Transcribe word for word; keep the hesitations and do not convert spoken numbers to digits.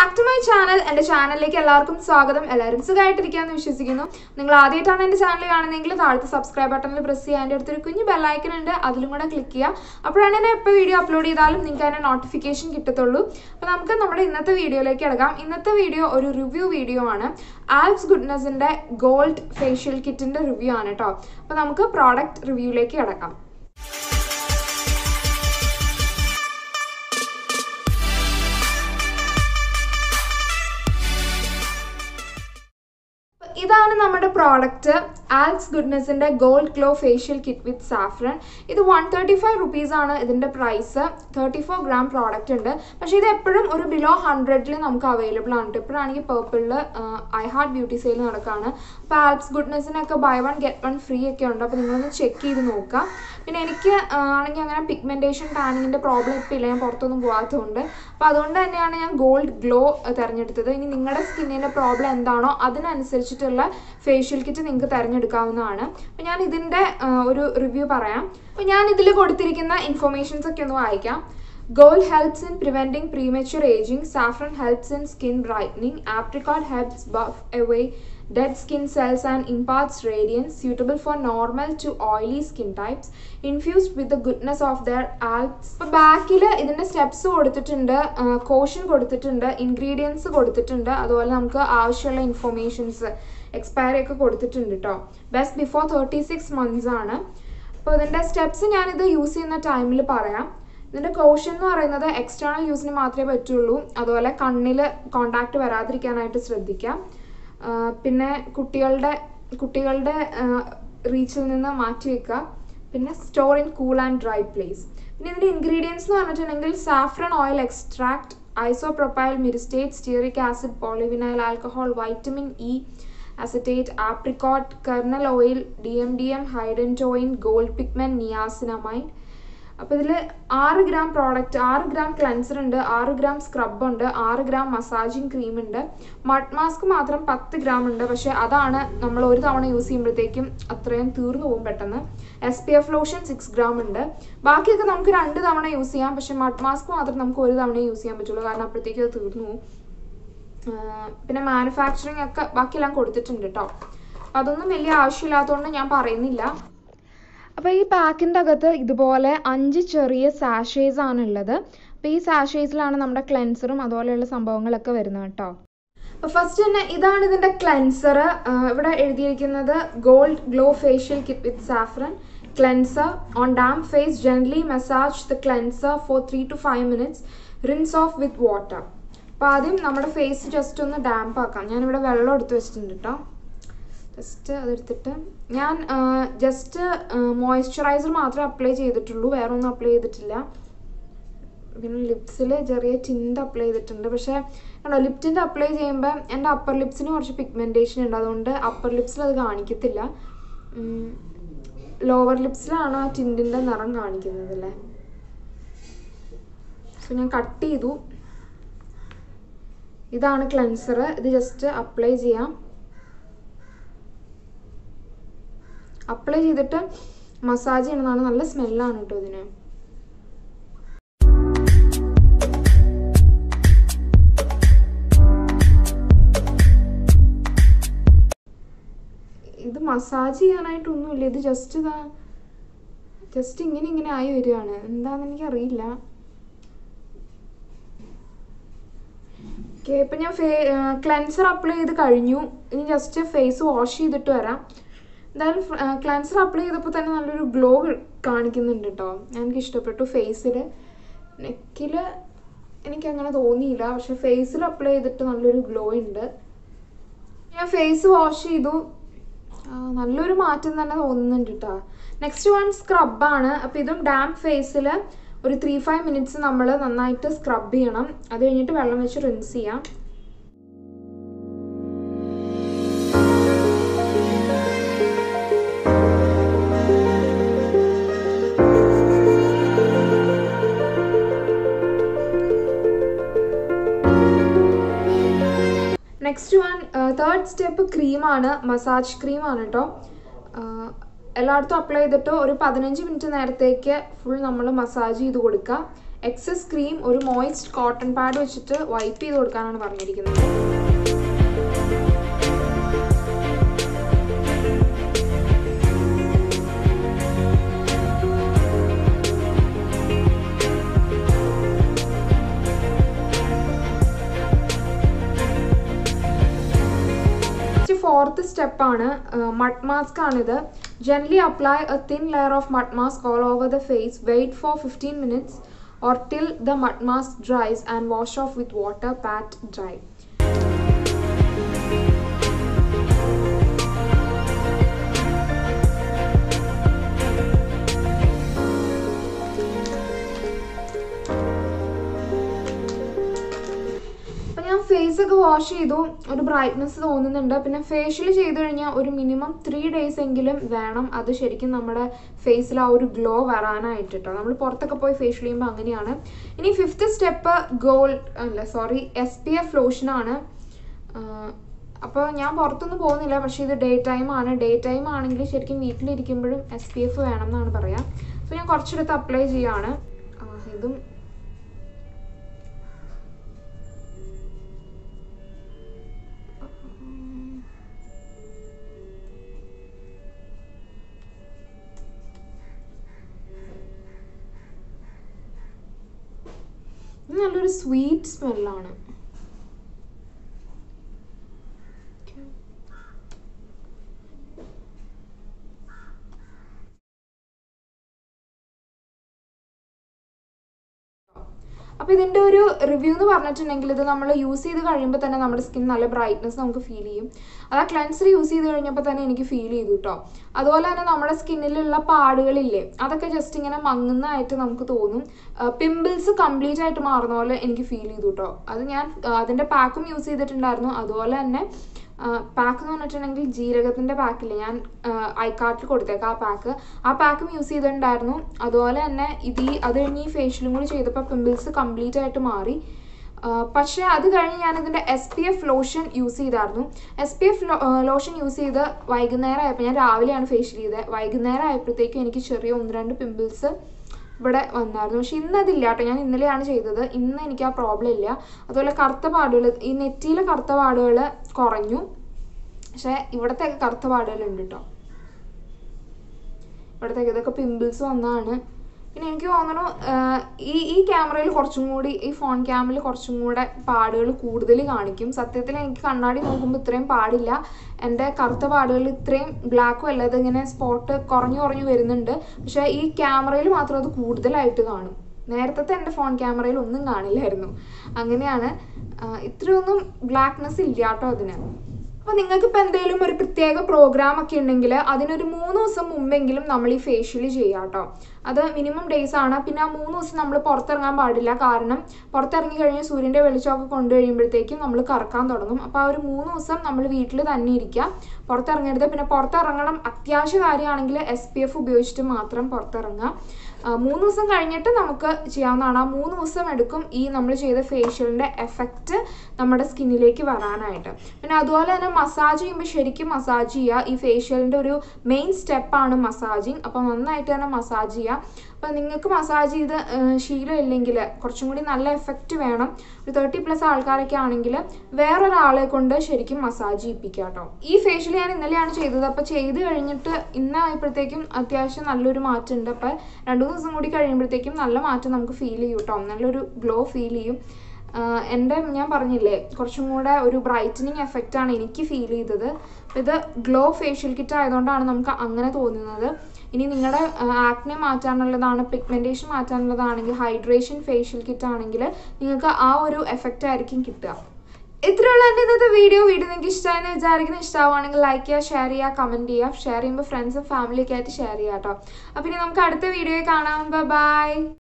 back to my channel. And the channel like എല്ലാവർക്കും സ്വാഗതം. എല്ലാവരും സുഖമായിട്ടിരിക്കാന്ന് വിശ്വസിക്കുന്നു. നിങ്ങൾ ആദ്യമായിട്ടാണ് എൻ്റെ ചാനൽ കാണുന്നതെങ്കിൽ താഴത്തെ സബ്സ്ക്രൈബ് ബട്ടണിൽ പ്രസ് ചെയ്യുക. അതിൻ്റെ അടുത്തൊരു കുഞ്ഞു ബെൽ ഐക്കൺ ഉണ്ട്, അതിലും കൂടെ ക്ലിക്ക് ചെയ്യുക. അപ്പോഴാണ് ഞാൻ എപ്പോൾ വീഡിയോ അപ്ലോഡ് ചെയ്താലും നിങ്ങൾക്ക് അതിൻ്റെ നോട്ടിഫിക്കേഷൻ കിട്ടത്തുള്ളൂ. അപ്പോൾ നമുക്ക് നമ്മുടെ ഇന്നത്തെ വീഡിയോയിലേക്ക് കിടക്കാം. ഇന്നത്തെ വീഡിയോ ഒരു റിവ്യൂ വീഡിയോ ആണ്. ആൽപ്സ് ഗുഡ്നസിൻ്റെ ഗോൾഡ് ഫേഷ്യൽ കിറ്റിൻ്റെ റിവ്യൂ ആണ് കേട്ടോ. അപ്പോൾ നമുക്ക് പ്രോഡക്റ്റ് റിവ്യൂയിലേക്ക് കിടക്കാം. ഇതാണ് നമ്മുടെ പ്രോഡക്റ്റ്, ആൽപ്സ് ഗുഡ്നസിൻ്റെ gold glow facial kit with saffron. ഇത് വൺ തേർട്ടി ഫൈവ് റുപ്പീസ് ആണ് ഇതിൻ്റെ price. Thirty four gram product ഉണ്ട്. പക്ഷേ ഇത് എപ്പോഴും ഒരു ബിലോ ഹൺഡ്രഡിൽ നമുക്ക് അവൈലബിൾ ആണ്. ഇപ്പോഴാണെങ്കിൽ പേർപ്പിളിൽ ഐ ഹാർട്ട് ബ്യൂട്ടി സെയിൽ നടക്കുകയാണ്. അപ്പോൾ ആൽപ്സ് ഗുഡ്നസിനൊക്കെ buy one get one free ഒക്കെ ഉണ്ട്. അപ്പോൾ നിങ്ങളൊന്ന് ചെക്ക് ചെയ്ത് നോക്കുക. പിന്നെ എനിക്ക് ആണെങ്കിൽ അങ്ങനെ പിഗ്മെൻറ്റേഷൻ ടാനിങ്ങിൻ്റെ പ്രോബ്ലം ഇപ്പോൾ ഇല്ല, ഞാൻ പുറത്തൊന്നും പോകാത്തതുകൊണ്ട്. അപ്പോൾ അതുകൊണ്ട് തന്നെയാണ് ഞാൻ ഗോൾഡ് ഗ്ലോ തിരഞ്ഞെടുത്തത്. ഇനി നിങ്ങളുടെ സ്കിന്നിൻ്റെ പ്രോബ്ലം എന്താണോ അതിനനുസരിച്ചിട്ടുള്ള ഫേഷ്യൽ കിറ്റ് നിങ്ങൾക്ക് തിരഞ്ഞെടുക്കാവുന്നതാണ്. അപ്പോൾ ഞാൻ ഇതിൻ്റെ ഒരു റിവ്യൂ പറയാം. അപ്പോൾ ഞാൻ ഇതിൽ കൊടുത്തിരിക്കുന്ന ഇൻഫർമേഷൻസ് ഒക്കെ ഒന്ന് വായിക്കാം. Gold helps in preventing premature aging. Saffron helps in skin brightening. Apricot helps buff away dead skin cells and imparts radiance, suitable for normal to oily skin types. Infused with the goodness of their Alps. അപ്പോൾ ബാക്കിൽ ഇതിൻ്റെ steps കൊടുത്തിട്ടുണ്ട്, caution കൊടുത്തിട്ടുണ്ട്, ingredients കൊടുത്തിട്ടുണ്ട്, അതുപോലെ നമുക്ക് ആവശ്യമുള്ള informations expiry ഒക്കെ കൊടുത്തിട്ടുണ്ട് കേട്ടോ. Best before thirty six months ആണ്. അപ്പോൾ ഇതിൻ്റെ സ്റ്റെപ്സ് ഞാനിത് യൂസ് ചെയ്യുന്ന ടൈമിൽ പറയാം. ഇതിൻ്റെ കോഷൻ എന്ന് പറയുന്നത് എക്സ്റ്റേണൽ യൂസിന് മാത്രമേ പറ്റുള്ളൂ. അതുപോലെ കണ്ണിൽ കോണ്ടാക്ട് വരാതിരിക്കാനായിട്ട് ശ്രദ്ധിക്കാം. പിന്നെ കുട്ടികളുടെ കുട്ടികളുടെ റീച്ചിൽ നിന്ന് മാറ്റി വെക്കുക. പിന്നെ store in cool and dry place. പിന്നെ ഇതിൻ്റെ ഇൻഗ്രീഡിയൻസ് എന്ന് പറഞ്ഞിട്ടുണ്ടെങ്കിൽ saffron oil extract, isopropyl myristate, stearic acid, polyvinyl alcohol, vitamin E acetate, apricot, kernel oil, D M D M, hydantoin, gold pigment, niacinamide. അപ്പോൾ ഇതിൽ ആറ് ഗ്രാം പ്രോഡക്റ്റ്, ആറ് gram cleanser ഉണ്ട്, ആറ് ഗ്രാം സ്ക്രബ് ഉണ്ട്, ആറ് ഗ്രാം മസാജിങ് ക്രീം ഉണ്ട്. Mud mask മാത്രം പത്ത് ഗ്രാം ഉണ്ട്. പക്ഷേ അതാണ് നമ്മൾ ഒരു തവണ യൂസ് ചെയ്യുമ്പോഴത്തേക്കും അത്രയും തീർന്നു പോകും പെട്ടെന്ന്. S P F lotion six gram ഉണ്ട്. ബാക്കിയൊക്കെ നമുക്ക് രണ്ട് തവണ യൂസ് ചെയ്യാം. പക്ഷേ മഡ് മാസ്ക് മാത്രം നമുക്ക് ഒരു തവണ യൂസ് ചെയ്യാൻ പറ്റുള്ളൂ, കാരണം അപ്പോഴത്തേക്കും അത് തീർന്നു പോകും. പിന്നെ മാനുഫാക്ചറിങ് ഒക്കെ ബാക്കിയെല്ലാം കൊടുത്തിട്ടുണ്ട് കേട്ടോ. അതൊന്നും വലിയ ആവശ്യമില്ലാത്തതുകൊണ്ട് ഞാൻ പറയുന്നില്ല. അപ്പോൾ ഈ പാക്കിൻ്റെ അകത്ത് ഇതുപോലെ അഞ്ച് ചെറിയ സാഷേസ് ആണുള്ളത്. അപ്പോൾ ഈ സാഷേസിലാണ് നമ്മുടെ ക്ലെൻസറും അതുപോലെയുള്ള സംഭവങ്ങളൊക്കെ വരുന്നത് കേട്ടോ. അപ്പോൾ ഫസ്റ്റ് തന്നെ ഇതാണ് ഇതിൻ്റെ ക്ലെൻസർ. ഇവിടെ എഴുതിയിരിക്കുന്നത് gold glow facial kit with saffron cleanser. On damp face gently massage the cleanser for three to five minutes. Rinse off with water. അപ്പോൾ ആദ്യം നമ്മുടെ ഫേസ് ജസ്റ്റ് ഒന്ന് ഡാമ്പ് ആക്കാം. ഞാനിവിടെ വെള്ളം എടുത്ത് വെച്ചിട്ടുണ്ട് കേട്ടോ. ജസ്റ്റ് അതെടുത്തിട്ട് ഞാൻ ജസ്റ്റ് മോയ്സ്ചറൈസർ മാത്രമേ അപ്ലൈ ചെയ്തിട്ടുള്ളൂ, വേറെ ഒന്നും അപ്ലൈ ചെയ്തിട്ടില്ല. പിന്നെ ലിപ്സിൽ ചെറിയ ടിൻ്റ് അപ്ലൈ ചെയ്തിട്ടുണ്ട്. പക്ഷേ കണ്ടോ, ലിപ് ടിൻ്റ് അപ്ലൈ ചെയ്യുമ്പോൾ എൻ്റെ അപ്പർ ലിപ്സിന് കുറച്ച് പിഗ്മെൻറ്റേഷൻ ഉണ്ട്, അതുകൊണ്ട് അപ്പർ ലിപ്സിൽ അത് കാണിക്കത്തില്ല. ലോവർ ലിപ്സിലാണ് ആ ടിൻറ്റിൻ്റെ നിറം കാണിക്കുന്നത് അല്ലേ. സോ ഞാൻ കട്ട് ചെയ്തു. ഇതാണ് ക്ലെൻസർ. ഇത് ജസ്റ്റ് അപ്ലൈ ചെയ്യാം. അപ്ലൈ ചെയ്തിട്ട് മസാജ് ചെയ്യണതാണ്. നല്ല സ്മെല്ലാണ് കേട്ടോ ഇതിന്. ഇത് മസാജ് ചെയ്യാനായിട്ടൊന്നുമില്ല, ഇത് ജസ്റ്റ് ഇതാ ജസ്റ്റ് ഇങ്ങനെ ഇങ്ങനെ ആയി വരികയാണ്. എന്താണെന്ന് എനിക്കറിയില്ല. ഓക്കെ, ഇപ്പം ഞാൻ ഫേ ക്ലെൻസർ അപ്ലൈ ചെയ്ത് കഴിഞ്ഞു. ഇനി ജസ്റ്റ് ഫേസ് വാഷ് ചെയ്തിട്ട് വരാം. എന്തായാലും ക്ലെൻസർ അപ്ലൈ ചെയ്തപ്പോൾ തന്നെ നല്ലൊരു ഗ്ലോ കാണിക്കുന്നുണ്ട് കേട്ടോ. എനിക്ക് ഇഷ്ടപ്പെട്ടു. ഫേസിൽ നെക്കിൽ എനിക്കങ്ങനെ തോന്നിയില്ല, പക്ഷെ ഫേസിൽ അപ്ലൈ ചെയ്തിട്ട് നല്ലൊരു ഗ്ലോ ഉണ്ട്. ഞാൻ ഫേസ് വാഷ് ചെയ്തു, നല്ലൊരു മാറ്റം തന്നെ തോന്നുന്നുണ്ട് കേട്ടോ. നെക്സ്റ്റ് വൺ സ്ക്രബാണ്. അപ്പോൾ ഇതും ഡാംപ് ഫേസിൽ ഒരു ത്രീ ഫൈവ് മിനിറ്റ്സ് നമ്മൾ നന്നായിട്ട് സ്ക്രബ് ചെയ്യണം. അത് കഴിഞ്ഞിട്ട് വെള്ളം വെച്ച് റിൻസ് ചെയ്യാം. നെക്സ്റ്റ് വൺ തേർഡ് സ്റ്റെപ്പ് ക്രീമാണ്, മസാജ് ക്രീമാണ് കേട്ടോ. എല്ലായിടത്തും അപ്ലൈ ചെയ്തിട്ട് ഒരു പതിനഞ്ച് മിനിറ്റ് നേരത്തേക്ക് ഫുൾ നമ്മൾ മസാജ് ചെയ്ത് കൊടുക്കുക. എക്സസ് ക്രീം ഒരു മോയിസ്റ്റ് കോട്ടൺ പാഡ് വെച്ചിട്ട് വൈപ്പ് ചെയ്ത് കൊടുക്കാനാണ് പറഞ്ഞിരിക്കുന്നത്. ഫോർത്ത് സ്റ്റെപ്പാണ് മഡ് മാസ്ക് ആണിത്. Gently apply a thin layer of mud mask all over the face. Wait for fifteen minutes or till the mud mask dries and wash off with water. Pat dry. Face ഒക്കെ wash ചെയ്തു, ഒരു brightness തോന്നുന്നുണ്ട്. പിന്നെ facial ചെയ്ത് കഴിഞ്ഞാൽ ഒരു minimum three days എങ്കിലും വേണം അത് ശരിക്കും നമ്മുടെ ഫേസിൽ ആ ഒരു ഗ്ലോ വരാനായിട്ട് കേട്ടോ. നമ്മൾ പുറത്തൊക്കെ പോയി ഫേഷ്യൽ ചെയ്യുമ്പോൾ അങ്ങനെയാണ്. ഇനി ഫിഫ്ത്ത് സ്റ്റെപ്പ് ഗോൾഡ് അല്ല സോറി എസ് പി എഫ് ലോഷനാണ്. അപ്പോൾ ഞാൻ പുറത്തൊന്നും പോകുന്നില്ല, പക്ഷേ ഇത് ഡേ ടൈം ആണ്. ഡേ ടൈം ആണെങ്കിൽ ശരിക്കും വീട്ടിലിരിക്കുമ്പോഴും എസ് പി എഫ് വേണം എന്നാണ് പറയാം. അപ്പോൾ ഞാൻ കുറച്ചെടുത്ത് അപ്ലൈ ചെയ്യാണ്. ഇതും നല്ലൊരു സ്വീറ്റ് സ്മെല്ലാണ്. അപ്പോൾ ഇതിൻ്റെ ഒരു റിവ്യൂ എന്ന് പറഞ്ഞിട്ടുണ്ടെങ്കിൽ ഇത് നമ്മൾ യൂസ് ചെയ്ത് കഴിയുമ്പോൾ തന്നെ നമ്മുടെ സ്കിൻ നല്ല ബ്രൈറ്റ്നസ് നമുക്ക് ഫീൽ ചെയ്യും. അത് ആ ക്ലെൻസർ യൂസ് ചെയ്ത് കഴിഞ്ഞപ്പോൾ തന്നെ എനിക്ക് ഫീൽ ചെയ്തു കേട്ടോ. അതുപോലെ തന്നെ നമ്മുടെ സ്കിന്നിലുള്ള പാടുകളില്ലേ, അതൊക്കെ ജസ്റ്റ് ഇങ്ങനെ മങ്ങുന്നതായിട്ട് നമുക്ക് തോന്നും. പിമ്പിൾസ് കംപ്ലീറ്റ് ആയിട്ട് മാറുന്ന പോലെ എനിക്ക് ഫീൽ ചെയ്തു കേട്ടോ. അത് ഞാൻ അതിൻ്റെ പാക്കും യൂസ് ചെയ്തിട്ടുണ്ടായിരുന്നു. അതുപോലെ തന്നെ പാക്ക് എന്ന് പറഞ്ഞിട്ടുണ്ടെങ്കിൽ ജീരകത്തിൻ്റെ പാക്കില്ലേ, ഞാൻ ഐക്കാർട്ടിൽ കൊടുത്തേക്കാം ആ പാക്ക്, ആ പാക്കും യൂസ് ചെയ്തിട്ടുണ്ടായിരുന്നു. അതുപോലെ തന്നെ ഇത് ഈ അത് കഴിഞ്ഞ് ഈ ഫേഷ്യലും കൂടി ചെയ്തപ്പോൾ പിമ്പിൾസ് കംപ്ലീറ്റ് ആയിട്ട് മാറി. പക്ഷേ അത് കഴിഞ്ഞ് ഞാനിതിൻ്റെ S P F lotion use ചെയ്തായിരുന്നു. S P F lotion use ചെയ്ത് വൈകുന്നേരം ആയപ്പോൾ, ഞാൻ രാവിലെയാണ് ഫേഷ്യൽ ചെയ്തത്, വൈകുന്നേരം ആയപ്പോഴത്തേക്കും എനിക്ക് ചെറിയ ഒന്ന് രണ്ട് പിമ്പിൾസ് ഇവിടെ വന്നായിരുന്നു. പക്ഷെ ഇന്ന് അതില്ല കേട്ടോ, ഞാൻ ഇന്നലെയാണ് ചെയ്തത്. ഇന്ന് എനിക്ക് ആ പ്രോബ്ലം ഇല്ല. അതുപോലെ കറുത്ത പാടുകൾ, ഈ നെറ്റിയിലെ കറുത്ത പാടുകൾ കുറഞ്ഞു. പക്ഷേ ഇവിടത്തെ കറുത്ത പാടുകളുണ്ട് കേട്ടോ. ഇവിടത്തേക്ക് ഇതൊക്കെ പിമ്പിൾസ് വന്നതാണ്. പിന്നെ എനിക്ക് തോന്നുന്നു ഈ ഈ ക്യാമറയിൽ കുറച്ചും കൂടി, ഈ ഫോൺ ക്യാമിൽ കുറച്ചും കൂടെ പാടുകൾ കൂടുതൽ കാണിക്കും. സത്യത്തിൽ എനിക്ക് കണ്ണാടി നോക്കുമ്പോൾ ഇത്രയും പാടില്ല. എൻ്റെ കറുത്ത പാടുകൾ ഇത്രയും ബ്ലാക്കും അല്ല, ഇതിങ്ങനെ സ്പോട്ട് കുറഞ്ഞു കുറഞ്ഞു വരുന്നുണ്ട്. പക്ഷേ ഈ ക്യാമറയിൽ മാത്രം അത് കൂടുതലായിട്ട് കാണും. നേരത്തെ എൻ്റെ ഫോൺ ക്യാമറയിൽ ഒന്നും കാണില്ലായിരുന്നു. അങ്ങനെയാണ്. ഇത്രയൊന്നും ബ്ലാക്ക്നെസ് ഇല്ല കേട്ടോ അതിന്. അപ്പോൾ നിങ്ങൾക്കിപ്പോൾ എന്തെങ്കിലും ഒരു പ്രത്യേക പ്രോഗ്രാം ഒക്കെ ഉണ്ടെങ്കിൽ അതിനൊരു മൂന്ന് ദിവസം മുമ്പെങ്കിലും നമ്മൾ ഈ ഫേഷ്യൽ ചെയ്യാം കേട്ടോ. അത് മിനിമം ഡേയ്സ് ആണ്. പിന്നെ ആ മൂന്ന് ദിവസം നമ്മൾ പുറത്തിറങ്ങാൻ പാടില്ല. കാരണം പുറത്തിറങ്ങി കഴിഞ്ഞ് സൂര്യൻ്റെ വെളിച്ചമൊക്കെ കൊണ്ടു കഴിയുമ്പോഴത്തേക്കും നമ്മൾ കറക്കാൻ തുടങ്ങും. അപ്പോൾ ആ ഒരു മൂന്ന് ദിവസം നമ്മൾ വീട്ടിൽ തന്നെ ഇരിക്കുക, പുറത്തിറങ്ങരുത്. പിന്നെ പുറത്തിറങ്ങണം അത്യാവശ്യ കാര്യമാണെങ്കിൽ എസ് പി എഫ് ഉപയോഗിച്ചിട്ട് മാത്രം പുറത്തിറങ്ങുക. മൂന്ന് ദിവസം കഴിഞ്ഞിട്ട് നമുക്ക് ചെയ്യാവുന്നതാണ്. ആ മൂന്ന് ദിവസം എടുക്കും ഈ നമ്മൾ ചെയ്ത ഫേഷ്യലിൻ്റെ എഫക്റ്റ് നമ്മുടെ സ്കിന്നിലേക്ക് വരാനായിട്ട്. പിന്നെ അതുപോലെ തന്നെ മസാജ് ചെയ്യുമ്പോൾ ശരിക്കും മസാജ് ചെയ്യുക. ഈ ഫേഷ്യലിൻ്റെ ഒരു മെയിൻ സ്റ്റെപ്പാണ് മസാജിങ്. അപ്പോൾ നന്നായിട്ട് തന്നെ മസാജ് ചെയ്യുക. അപ്പോൾ നിങ്ങൾക്ക് മസാജ് ചെയ്ത് ശീലമില്ലെങ്കിൽ കുറച്ചും കൂടി നല്ല എഫക്റ്റ് വേണം. ഒരു തേർട്ടി പ്ലസ് ആൾക്കാരൊക്കെ ആണെങ്കിൽ വേറൊരാളെ കൊണ്ട് ശരിക്കും മസാജ് ചെയ്യിപ്പിക്കുക കേട്ടോ. ഈ ഫേഷ്യൽ ഞാൻ ഇന്നലെയാണ് ചെയ്തത്. അപ്പോൾ ചെയ്ത് കഴിഞ്ഞിട്ട് ഇന്നായപ്പോഴത്തേക്കും അത്യാവശ്യം നല്ലൊരു മാറ്റമുണ്ട്. അപ്പോൾ രണ്ടു മൂന്ന് ദിവസം കൂടി കഴിയുമ്പോഴത്തേക്കും നല്ല മാറ്റം നമുക്ക് ഫീൽ ചെയ്യും കേട്ടോ. നല്ലൊരു ഗ്ലോ ഫീൽ ചെയ്യും. എൻ്റെ ഞാൻ പറഞ്ഞില്ലേ കുറച്ചും കൂടെ ഒരു ബ്രൈറ്റനിങ് എഫക്റ്റാണ് എനിക്ക് ഫീൽ ചെയ്തത്. അപ്പോൾ ഇത് ഗ്ലോ ഫേഷ്യൽ കിറ്റ് ആയതുകൊണ്ടാണ് നമുക്ക് അങ്ങനെ തോന്നുന്നത്. ഇനി നിങ്ങളുടെ ആക്നെ മാറ്റാനുള്ളതാണ്, പിഗ്മെൻറ്റേഷൻ മാറ്റാനുള്ളതാണെങ്കിൽ ഹൈഡ്രേഷൻ ഫേഷ്യൽ കിറ്റ് ആണെങ്കിൽ നിങ്ങൾക്ക് ആ ഒരു എഫക്റ്റ് ആയിരിക്കും കിട്ടുക. ഇത്രയുള്ള എൻ്റെ ഇന്നത്തെ വീഡിയോ വീഡിയോ നിങ്ങൾക്ക് ഇഷ്ടമായെന്ന് വിചാരിക്കുന്ന, ഇഷ്ടമാവുകയാണെങ്കിൽ ലൈക്ക് ചെയ്യുക, ഷെയർ ചെയ്യുക, കമൻറ്റ് ചെയ്യുക. ഷെയർ ചെയ്യുമ്പോൾ ഫ്രണ്ട്സും ഫാമിലിയൊക്കെ ആയിട്ട് ഷെയർ ചെയ്യുക കേട്ടോ. അപ്പോൾ ഇനി നമുക്ക് അടുത്ത വീഡിയോയിൽ കാണാം. ബൈ.